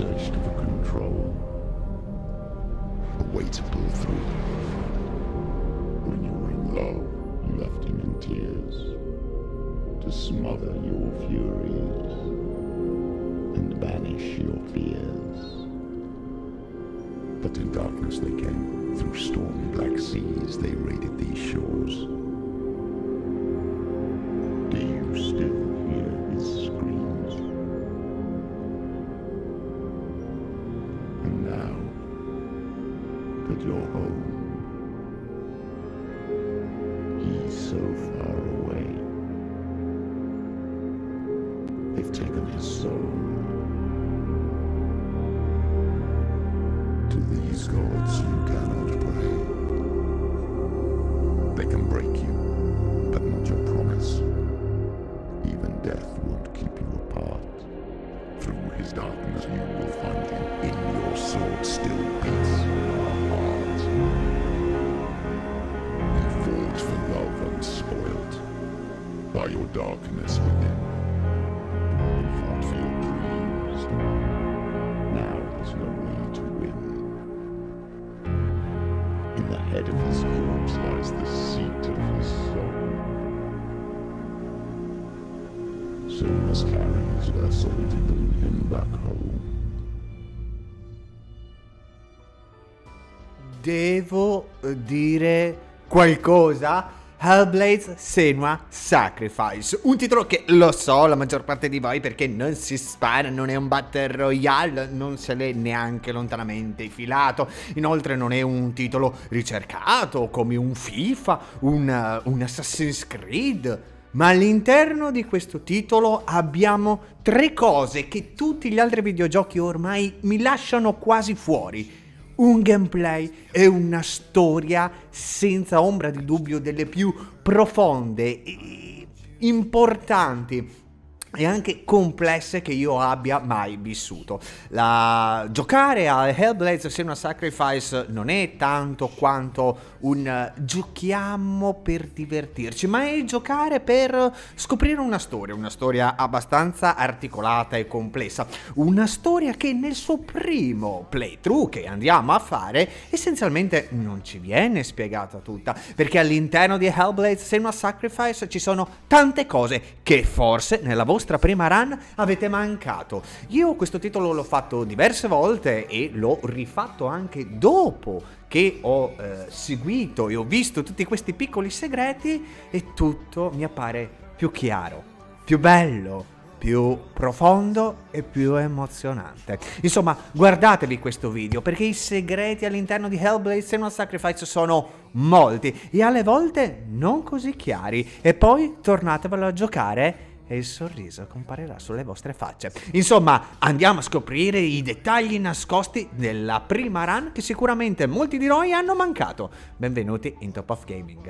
thirst for control, a way to pull through. When you were in love, you left him in tears, to smother your furies and banish your fears. But in darkness they came, through stormy black seas they raided these shores. Do you still hear his screams? And now that you're home, he's so far away. They've taken his soul. To these gods you cannot pray. They can break you, but not your promise. Even death won't keep you apart. Through his darkness you will find him. In your sword still beats a heart. He falls for love unspoilt by your darkness within. You fought for your dreams. Now there's no way to win. In the head of his corpse lies the seat of his soul. So you must carry his vessel to bring him back home. Devo dire qualcosa? Hellblade: Senua's Sacrifice, un titolo che lo so la maggior parte di voi perché non si spara, non è un Battle Royale, non se l'è neanche lontanamente filato, inoltre non è un titolo ricercato come un FIFA, un Assassin's Creed, ma all'interno di questo titolo abbiamo tre cose che tutti gli altri videogiochi ormai mi lasciano quasi fuori. Un gameplay e una storia senza ombra di dubbio delle più profonde, importanti e anche complesse che io abbia mai vissuto. Giocare a Hellblade: Senua's Sacrifice non è tanto quanto un giochiamo per divertirci, ma è giocare per scoprire una storia abbastanza articolata e complessa, una storia che nel suo primo playthrough che andiamo a fare essenzialmente non ci viene spiegata tutta, perché all'interno di Hellblade: Senua's Sacrifice ci sono tante cose che forse nella vostra prima run avete mancato. Io questo titolo l'ho fatto diverse volte e l'ho rifatto anche dopo che ho seguito e ho visto tutti questi piccoli segreti e tutto mi appare più chiaro, più bello, più profondo e più emozionante. Insomma, guardatevi questo video perché i segreti all'interno di Hellblade: Senua's Sacrifice sono molti e alle volte non così chiari, e poi tornatevelo a giocare e il sorriso comparirà sulle vostre facce. Insomma, andiamo a scoprire i dettagli nascosti della prima run che sicuramente molti di noi hanno mancato. Benvenuti in Top of Gaming.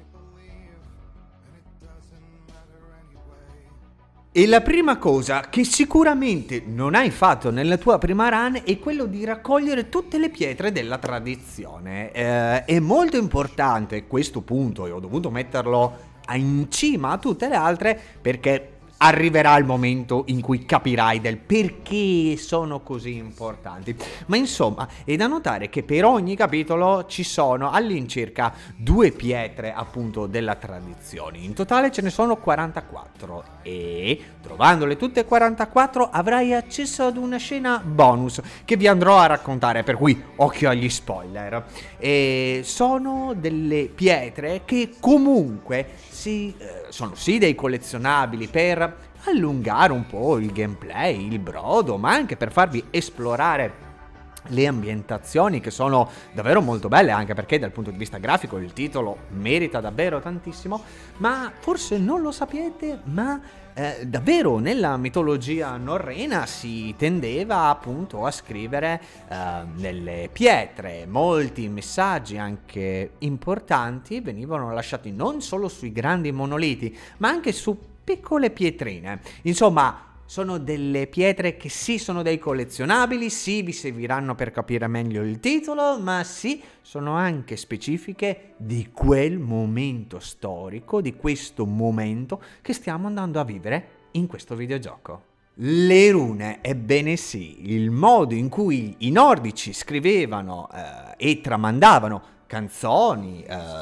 E la prima cosa che sicuramente non hai fatto nella tua prima run è quello di raccogliere tutte le pietre della tradizione. È molto importante questo punto e ho dovuto metterlo in cima a tutte le altre perché arriverà il momento in cui capirai del perché sono così importanti. Ma insomma, è da notare che per ogni capitolo ci sono all'incirca 2 pietre appunto della tradizione. In totale ce ne sono 44 e trovandole tutte 44 avrai accesso ad una scena bonus che vi andrò a raccontare, per cui occhio agli spoiler. E sono delle pietre che comunque sono sì dei collezionabili per allungare un po' il gameplay, il brodo, ma anche per farvi esplorare le ambientazioni che sono davvero molto belle, anche perché dal punto di vista grafico il titolo merita davvero tantissimo. Ma forse non lo sapete, ma davvero nella mitologia norrena si tendeva appunto a scrivere nelle pietre molti messaggi anche importanti venivano lasciati non solo sui grandi monoliti ma anche su piccole pietrine. Insomma, sono delle pietre che sì sono dei collezionabili, sì vi serviranno per capire meglio il titolo, ma sì sono anche specifiche di quel momento storico, di questo momento che stiamo andando a vivere in questo videogioco. Le rune, ebbene sì, il modo in cui i nordici scrivevano e tramandavano canzoni,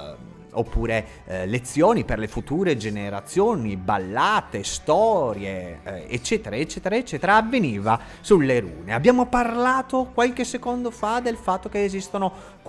oppure lezioni per le future generazioni, ballate, storie, eccetera, eccetera, eccetera, avveniva sulle rune. Abbiamo parlato qualche secondo fa del fatto che esistono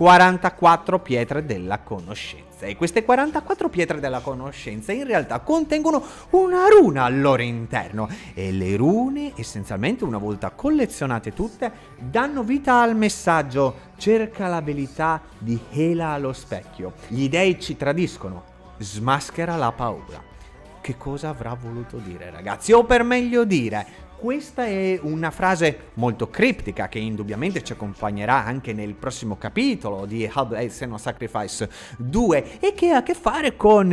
44 pietre della conoscenza. E queste 44 pietre della conoscenza in realtà contengono una runa al loro interno, e le rune, essenzialmente, una volta collezionate tutte, danno vita al messaggio: cerca l'abilità di Hela allo specchio, gli dei ci tradiscono, smaschera la paura. Che cosa avrà voluto dire, ragazzi? O per meglio dire, questa è una frase molto criptica che indubbiamente ci accompagnerà anche nel prossimo capitolo di Hellblade: Senua's Sacrifice 2, e che ha a che fare con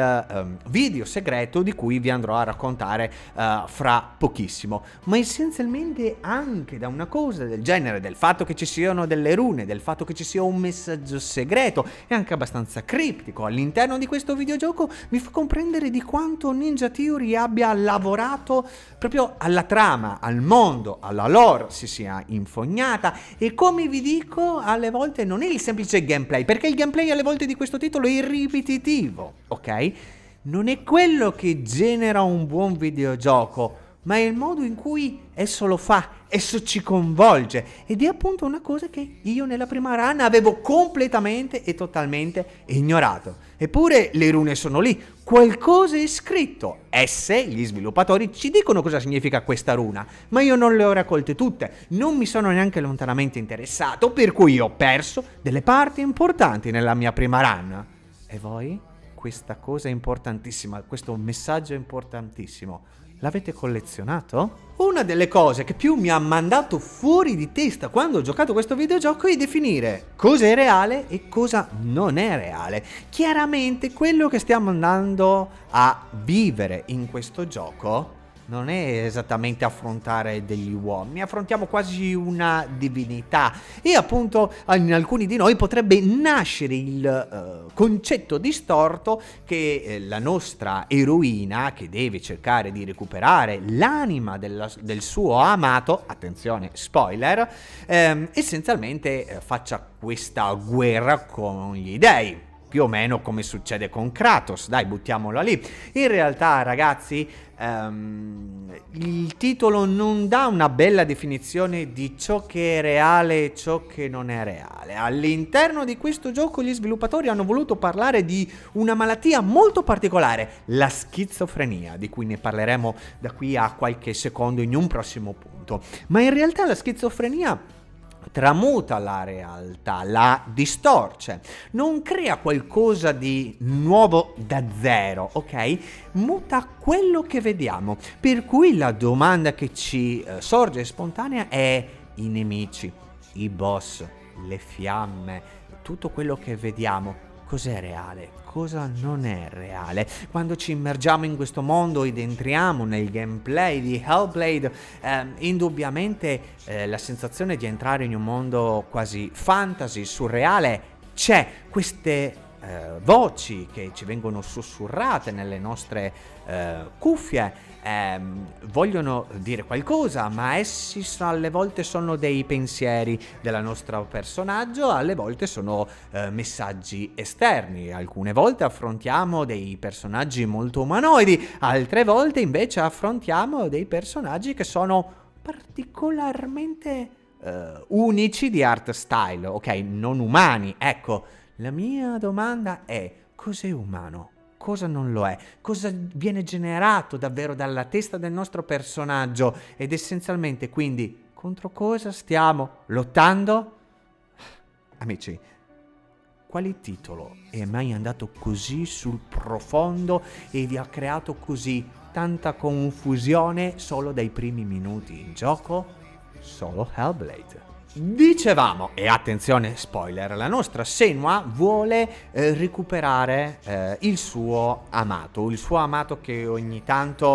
il video segreto di cui vi andrò a raccontare fra pochissimo. Ma essenzialmente anche da una cosa del genere, del fatto che ci siano delle rune, del fatto che ci sia un messaggio segreto e anche abbastanza criptico all'interno di questo videogioco, mi fa comprendere di quanto Ninja Theory abbia lavorato proprio alla trama, al mondo, alla lore si sia infognata. E come vi dico, alle volte non è il semplice gameplay, perché il gameplay alle volte di questo titolo è ripetitivo, ok? Non è quello che genera un buon videogioco, ma è il modo in cui esso lo fa, esso ci coinvolge, ed è appunto una cosa che io nella prima run avevo completamente e totalmente ignorato. Eppure le rune sono lì, qualcosa è scritto. Esse, gli sviluppatori, ci dicono cosa significa questa runa, ma io non le ho raccolte tutte, non mi sono neanche lontanamente interessato, per cui ho perso delle parti importanti nella mia prima run. E voi? Questa cosa importantissima, questo messaggio importantissimo, l'avete collezionato? Una delle cose che più mi ha mandato fuori di testa quando ho giocato questo videogioco è definire cosa è reale e cosa non è reale. Chiaramente quello che stiamo andando a vivere in questo gioco non è esattamente affrontare degli uomini, affrontiamo quasi una divinità, e appunto in alcuni di noi potrebbe nascere il concetto distorto che la nostra eroina, che deve cercare di recuperare l'anima del suo amato, attenzione spoiler, essenzialmente faccia questa guerra con gli dei. Più o meno come succede con Kratos, dai, buttiamolo lì. In realtà, ragazzi, il titolo non dà una bella definizione di ciò che è reale e ciò che non è reale. All'interno di questo gioco gli sviluppatori hanno voluto parlare di una malattia molto particolare, la schizofrenia, di cui ne parleremo da qui a qualche secondo in un prossimo punto. Ma in realtà la schizofrenia tramuta la realtà, la distorce, non crea qualcosa di nuovo da zero, ok? Muta quello che vediamo, per cui la domanda che ci sorge spontanea è: i nemici, i boss, le fiamme, tutto quello che vediamo, cos'è reale? Cosa non è reale? Quando ci immergiamo in questo mondo ed entriamo nel gameplay di Hellblade, indubbiamente la sensazione di entrare in un mondo quasi fantasy, surreale, c'è. Queste voci che ci vengono sussurrate nelle nostre cuffie vogliono dire qualcosa, ma essi alle volte sono dei pensieri del nostro personaggio, alle volte sono messaggi esterni. Alcune volte affrontiamo dei personaggi molto umanoidi, altre volte invece affrontiamo dei personaggi che sono particolarmente unici di art style, ok? Non umani. Ecco, la mia domanda è: cos'è umano? Cosa non lo è? Cosa viene generato davvero dalla testa del nostro personaggio? Ed essenzialmente, quindi, contro cosa stiamo lottando? Amici, quale titolo è mai andato così sul profondo e vi ha creato così tanta confusione solo dai primi minuti in gioco? Solo Hellblade. Dicevamo, e attenzione spoiler, la nostra Senua vuole recuperare il suo amato che ogni tanto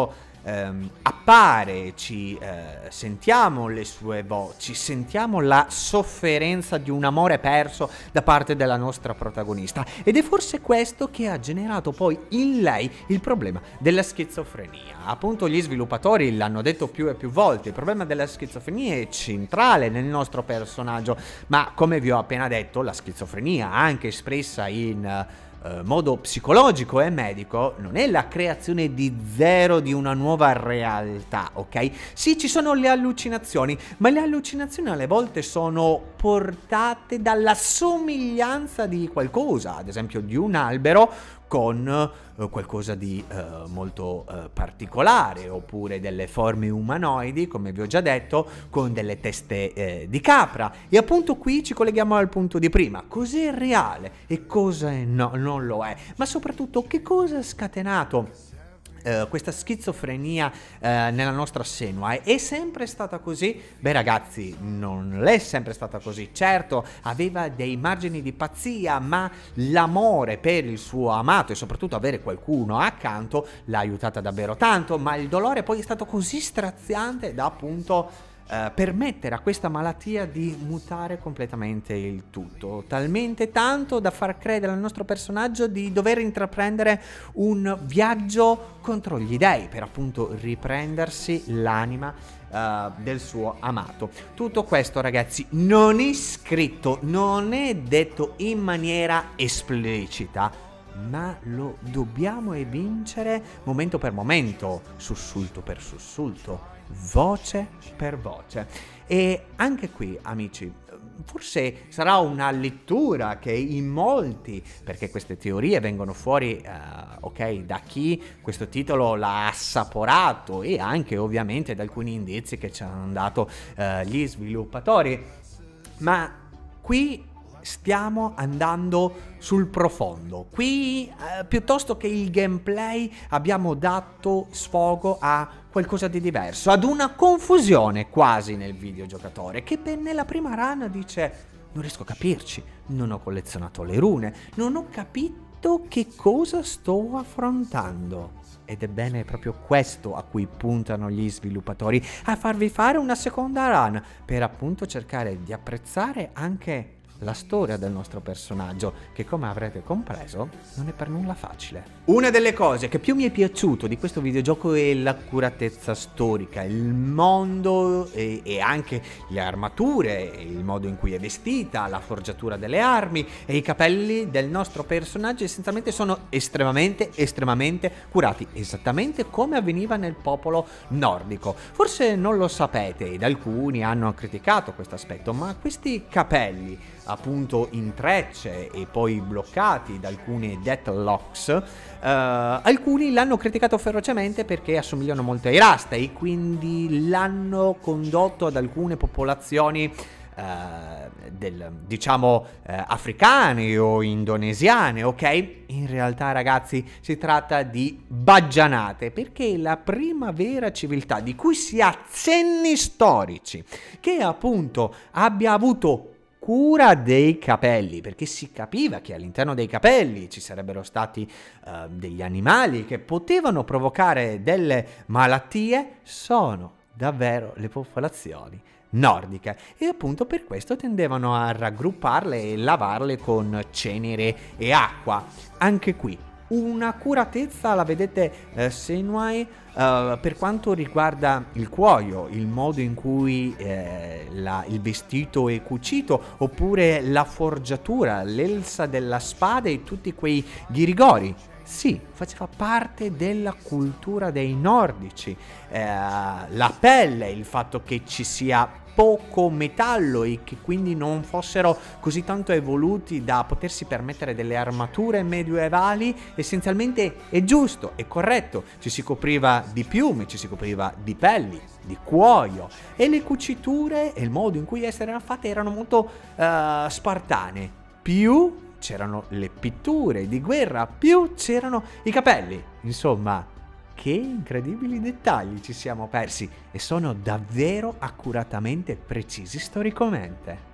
appare, ci sentiamo le sue voci, sentiamo la sofferenza di un amore perso da parte della nostra protagonista, ed è forse questo che ha generato poi in lei il problema della schizofrenia. Appunto, gli sviluppatori l'hanno detto più e più volte, il problema della schizofrenia è centrale nel nostro personaggio, ma come vi ho appena detto, la schizofrenia, anche espressa in modo psicologico e medico, non è la creazione di zero di una nuova realtà, ok? Sì, ci sono le allucinazioni, ma le allucinazioni alle volte sono portate dalla somiglianza di qualcosa, ad esempio di un albero con qualcosa di molto particolare, oppure delle forme umanoidi, come vi ho già detto, con delle teste di capra. E appunto qui ci colleghiamo al punto di prima: cos'è reale e cosa non lo è, ma soprattutto che cosa ha scatenato questa schizofrenia nella nostra Senua. È sempre stata così? Beh ragazzi, non è sempre stata così. Certo, aveva dei margini di pazzia, ma l'amore per il suo amato e soprattutto avere qualcuno accanto l'ha aiutata davvero tanto, ma il dolore poi è stato così straziante da appunto permettere a questa malattia di mutare completamente il tutto, talmente tanto da far credere al nostro personaggio di dover intraprendere un viaggio contro gli dei per appunto riprendersi l'anima del suo amato. Tutto questo, ragazzi, non è scritto, non è detto in maniera esplicita, ma lo dobbiamo evincere momento per momento, sussulto per sussulto, voce per voce. E anche qui, amici, forse sarà una lettura che in molti, perché queste teorie vengono fuori ok, da chi questo titolo l'ha assaporato e anche ovviamente da alcuni indizi che ci hanno dato gli sviluppatori, ma qui stiamo andando sul profondo. Qui piuttosto che il gameplay abbiamo dato sfogo a qualcosa di diverso, ad una confusione quasi nel videogiocatore che nella prima run dice: non riesco a capirci, non ho collezionato le rune, non ho capito che cosa sto affrontando. Ed ebbene è proprio questo a cui puntano gli sviluppatori, a farvi fare una seconda run per appunto cercare di apprezzare anche la storia del nostro personaggio, che come avrete compreso non è per nulla facile. Una delle cose che più mi è piaciuto di questo videogioco è l'accuratezza storica, il mondo e anche le armature, il modo in cui è vestita, la forgiatura delle armi e i capelli del nostro personaggio essenzialmente sono estremamente curati, esattamente come avveniva nel popolo nordico. Forse non lo sapete ed alcuni hanno criticato questo aspetto, ma questi capelli appunto in trecce e poi bloccati da alcuni deathlocks, alcuni l'hanno criticato ferocemente perché assomigliano molto ai Rasta e quindi l'hanno condotto ad alcune popolazioni diciamo africane o indonesiane, ok? In realtà, ragazzi, si tratta di baggianate, perché la prima vera civiltà di cui si ha cenni storici che appunto abbia avuto cura dei capelli, perché si capiva che all'interno dei capelli ci sarebbero stati degli animali che potevano provocare delle malattie, sono davvero le popolazioni nordiche, e appunto per questo tendevano a raggrupparle e lavarle con cenere e acqua. Anche qui un'accuratezza, la vedete, Senua, per quanto riguarda il cuoio, il modo in cui il vestito è cucito, oppure la forgiatura, l'elsa della spada e tutti quei ghirigori. Sì, faceva parte della cultura dei nordici. La pelle, il fatto che ci sia poco metallo e che quindi non fossero così tanto evoluti da potersi permettere delle armature medievali, essenzialmente è giusto, è corretto. Ci si copriva di piume, ci si copriva di pelli, di cuoio, e le cuciture e il modo in cui esse erano fatte erano molto spartane. Più c'erano le pitture di guerra, più c'erano i capelli. Insomma, che incredibili dettagli ci siamo persi, e sono davvero accuratamente precisi storicamente.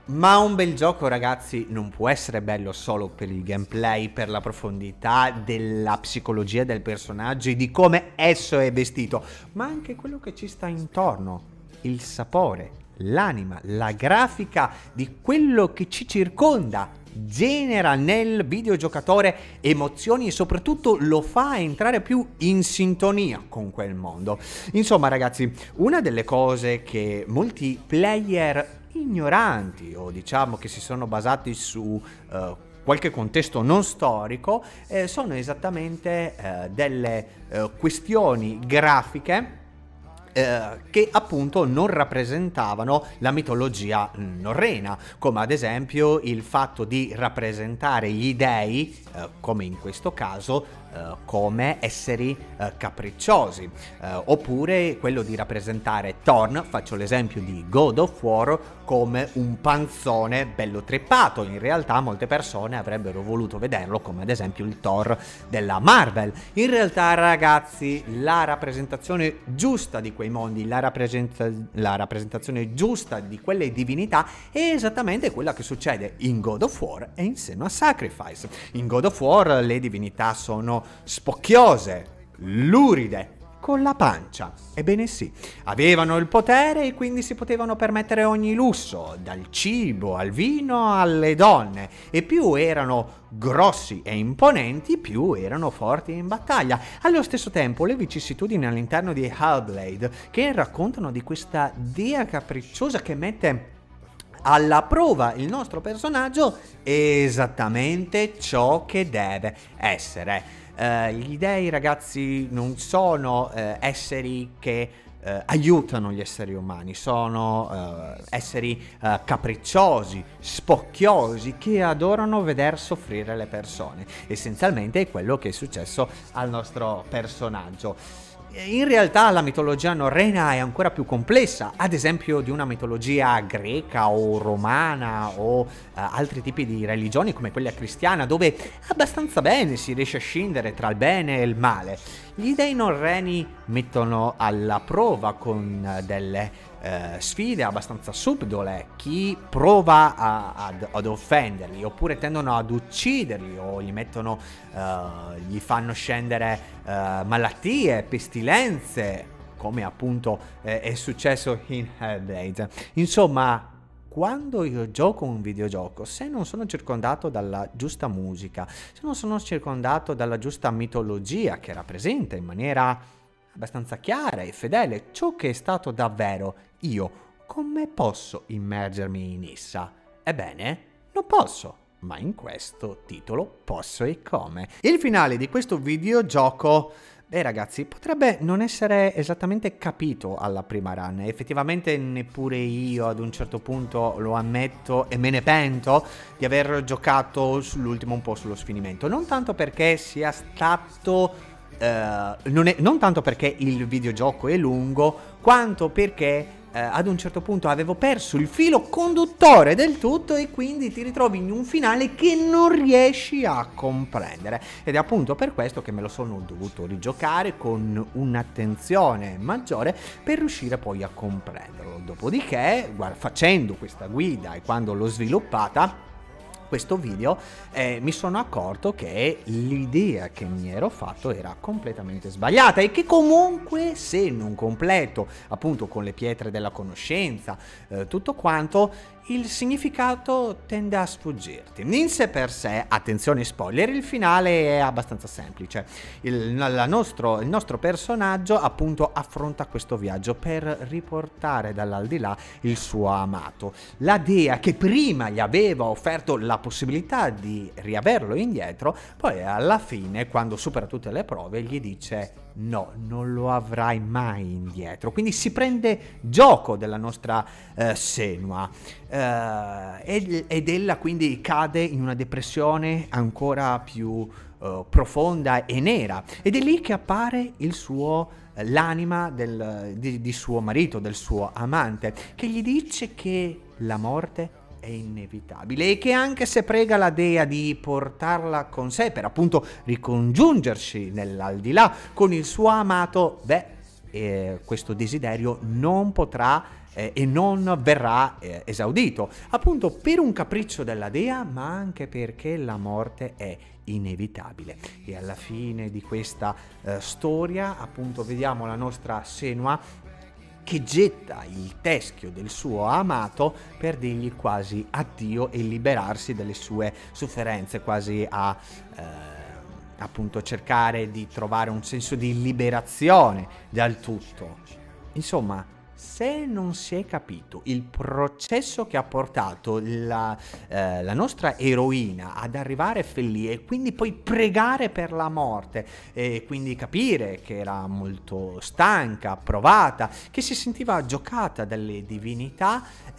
Ma un bel gioco, ragazzi, non può essere bello solo per il gameplay, per la profondità della psicologia del personaggio e di come esso è vestito, ma anche quello che ci sta intorno, il sapore, l'anima, la grafica di quello che ci circonda. Genera nel videogiocatore emozioni e soprattutto lo fa entrare più in sintonia con quel mondo. Insomma, ragazzi, una delle cose che molti player ignoranti o diciamo che si sono basati su qualche contesto non storico sono esattamente delle questioni grafiche che appunto non rappresentavano la mitologia norrena, come ad esempio il fatto di rappresentare gli dei, come in questo caso, come esseri capricciosi, oppure quello di rappresentare Thor, faccio l'esempio di God of War, come un panzone bello trippato. In realtà molte persone avrebbero voluto vederlo come ad esempio il Thor della Marvel. In realtà, ragazzi, la rappresentazione giusta di quei mondi, la rappresentazione giusta di quelle divinità è esattamente quella che succede in God of War e in Senua's Sacrifice. In God of War le divinità sono spocchiose, luride, con la pancia. Ebbene sì, avevano il potere e quindi si potevano permettere ogni lusso, dal cibo al vino alle donne, e più erano grossi e imponenti, più erano forti in battaglia. Allo stesso tempo le vicissitudini all'interno di Hellblade, che raccontano di questa dea capricciosa che mette alla prova il nostro personaggio, è esattamente ciò che deve essere. Gli dei, ragazzi, non sono esseri che aiutano gli esseri umani, sono esseri capricciosi, spocchiosi, che adorano veder soffrire le persone. Essenzialmente è quello che è successo al nostro personaggio. In realtà la mitologia norrena è ancora più complessa, ad esempio di una mitologia greca o romana o altri tipi di religioni come quella cristiana, dove abbastanza bene si riesce a scindere tra il bene e il male. Gli dei norreni mettono alla prova con delle sfide abbastanza subdole chi prova ad offenderli, oppure tendono ad ucciderli o gli fanno scendere malattie, pestilenze, come appunto è successo in Hellblade. Insomma, quando io gioco un videogioco, se non sono circondato dalla giusta musica, se non sono circondato dalla giusta mitologia che rappresenta in maniera abbastanza chiara e fedele ciò che è stato davvero, io come posso immergermi in essa? Ebbene, non posso, ma in questo titolo posso e come. Il finale di questo videogioco, beh ragazzi, potrebbe non essere esattamente capito alla prima run. Effettivamente neppure io ad un certo punto, lo ammetto e me ne pento, di aver giocato sull'ultimo un po' sullo sfinimento. Non tanto perché sia stato non tanto perché il videogioco è lungo, quanto perché ad un certo punto avevo perso il filo conduttore del tutto e quindi ti ritrovi in un finale che non riesci a comprendere, ed è appunto per questo che me lo sono dovuto rigiocare con un'attenzione maggiore per riuscire poi a comprenderlo. Dopodiché, facendo questa guida e quando l'ho sviluppata questo video, mi sono accorto che l'idea che mi ero fatto era completamente sbagliata e che comunque, se non completo appunto con le pietre della conoscenza, tutto quanto, il significato tende a sfuggirti. In sé per sé, attenzione spoiler, il finale è abbastanza semplice. Il nostro personaggio appunto affronta questo viaggio per riportare dall'aldilà il suo amato. La dea che prima gli aveva offerto la possibilità di riaverlo indietro, poi alla fine, quando supera tutte le prove, gli dice: no, non lo avrai mai indietro. Quindi si prende gioco della nostra Senua, ed ella quindi cade in una depressione ancora più profonda e nera, ed è lì che appare l'anima di suo marito, del suo amante, che gli dice che la morte è inevitabile e che anche se prega la dea di portarla con sé per appunto ricongiungersi nell'aldilà con il suo amato, questo desiderio non potrà e non verrà esaudito, appunto per un capriccio della dea, ma anche perché la morte è inevitabile. E alla fine di questa storia, appunto, vediamo la nostra Senua che getta il teschio del suo amato per dirgli quasi addio e liberarsi dalle sue sofferenze, quasi a appunto cercare di trovare un senso di liberazione dal tutto. Insomma, se non si è capito il processo che ha portato la nostra eroina ad arrivare lì e quindi poi pregare per la morte e quindi capire che era molto stanca, provata, che si sentiva giocata dalle divinità,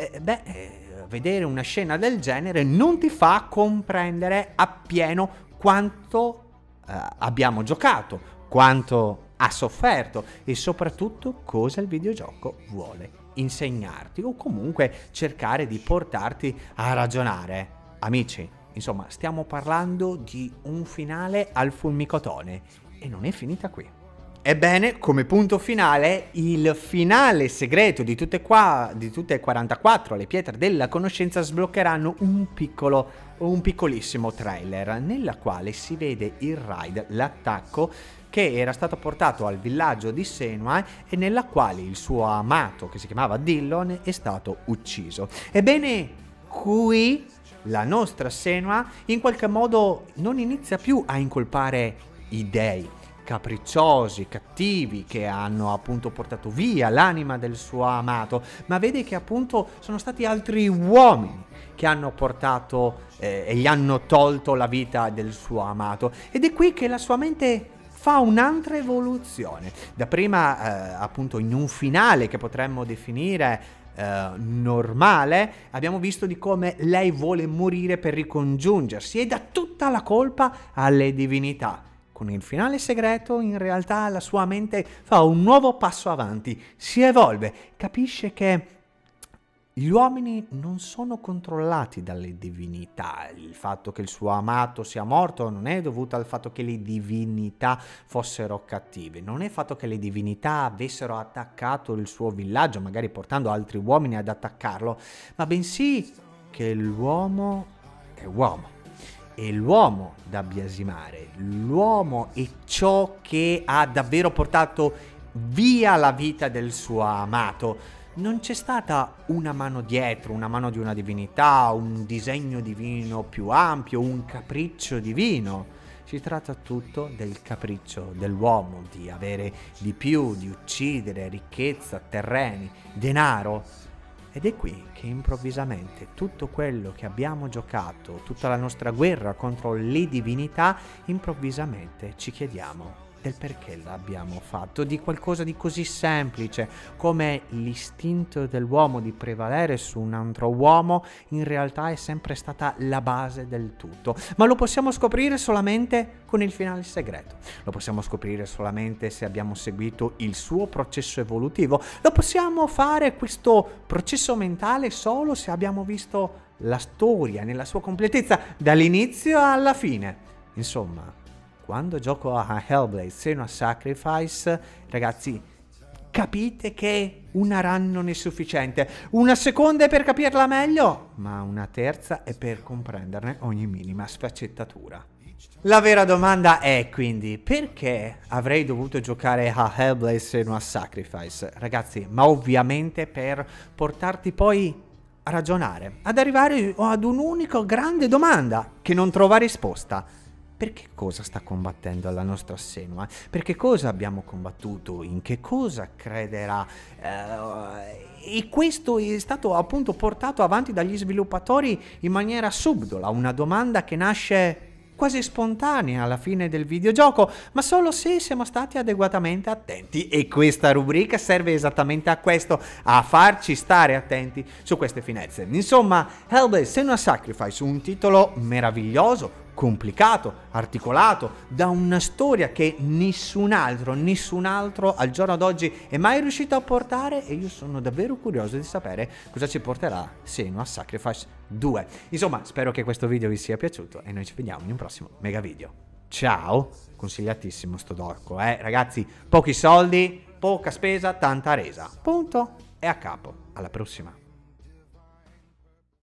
vedere una scena del genere non ti fa comprendere appieno quanto abbiamo giocato, quanto ha sofferto e soprattutto cosa il videogioco vuole insegnarti o comunque cercare di portarti a ragionare. Amici, insomma, stiamo parlando di un finale al fulmicotone e non è finita qui. Ebbene, come punto finale, il finale segreto di tutte e 44 le pietre della conoscenza sbloccheranno un piccolissimo trailer nella quale si vede il raid, l'attacco che era stato portato al villaggio di Senua e nella quale il suo amato, che si chiamava Dillon, è stato ucciso. Ebbene, qui la nostra Senua in qualche modo non inizia più a incolpare i dei capricciosi, cattivi, che hanno appunto portato via l'anima del suo amato, ma vede che appunto sono stati altri uomini che hanno portato e gli hanno tolto la vita del suo amato, ed è qui che la sua mente fa un'altra evoluzione. Dapprima appunto in un finale che potremmo definire normale, abbiamo visto di come lei vuole morire per ricongiungersi e dà tutta la colpa alle divinità. Con il finale segreto, in realtà, la sua mente fa un nuovo passo avanti, si evolve, capisce che gli uomini non sono controllati dalle divinità. Il fatto che il suo amato sia morto non è dovuto al fatto che le divinità fossero cattive, non è fatto che le divinità avessero attaccato il suo villaggio, magari portando altri uomini ad attaccarlo, ma bensì che l'uomo è uomo. E l'uomo da biasimare, l'uomo è ciò che ha davvero portato via la vita del suo amato. Non c'è stata una mano dietro, una mano di una divinità, un disegno divino più ampio, un capriccio divino. Si tratta tutto del capriccio dell'uomo di avere di più, di uccidere, ricchezza, terreni, denaro. Ed è qui che improvvisamente tutto quello che abbiamo giocato, tutta la nostra guerra contro le divinità, improvvisamente ci chiediamo del perché l'abbiamo fatto, di qualcosa di così semplice come l'istinto dell'uomo di prevalere su un altro uomo, in realtà è sempre stata la base del tutto. Ma lo possiamo scoprire solamente con il finale segreto, lo possiamo scoprire solamente se abbiamo seguito il suo processo evolutivo, lo possiamo fare questo processo mentale solo se abbiamo visto la storia nella sua completezza dall'inizio alla fine. Insomma, quando gioco a Hellblade Senua's Sacrifice, ragazzi, capite che una run non è sufficiente, una seconda è per capirla meglio, ma una terza è per comprenderne ogni minima sfaccettatura. La vera domanda è quindi: perché avrei dovuto giocare a Hellblade Senua's Sacrifice? Ragazzi, ma ovviamente per portarti poi a ragionare, ad arrivare ad un'unica grande domanda che non trova risposta. Perché cosa sta combattendo la nostra Senua? Perché cosa abbiamo combattuto? In che cosa crederà? E questo è stato appunto portato avanti dagli sviluppatori in maniera subdola, una domanda che nasce quasi spontanea alla fine del videogioco, ma solo se siamo stati adeguatamente attenti. E questa rubrica serve esattamente a questo, a farci stare attenti su queste finezze. Insomma, Hellblade Senua's Sacrifice, un titolo meraviglioso, complicato, articolato, da una storia che nessun altro al giorno d'oggi è mai riuscito a portare, e io sono davvero curioso di sapere cosa ci porterà Senua's Sacrifice 2. Insomma, spero che questo video vi sia piaciuto e noi ci vediamo in un prossimo mega video. Ciao! Consigliatissimo sto gioco, ragazzi, pochi soldi, poca spesa, tanta resa. Punto. è a capo. Alla prossima.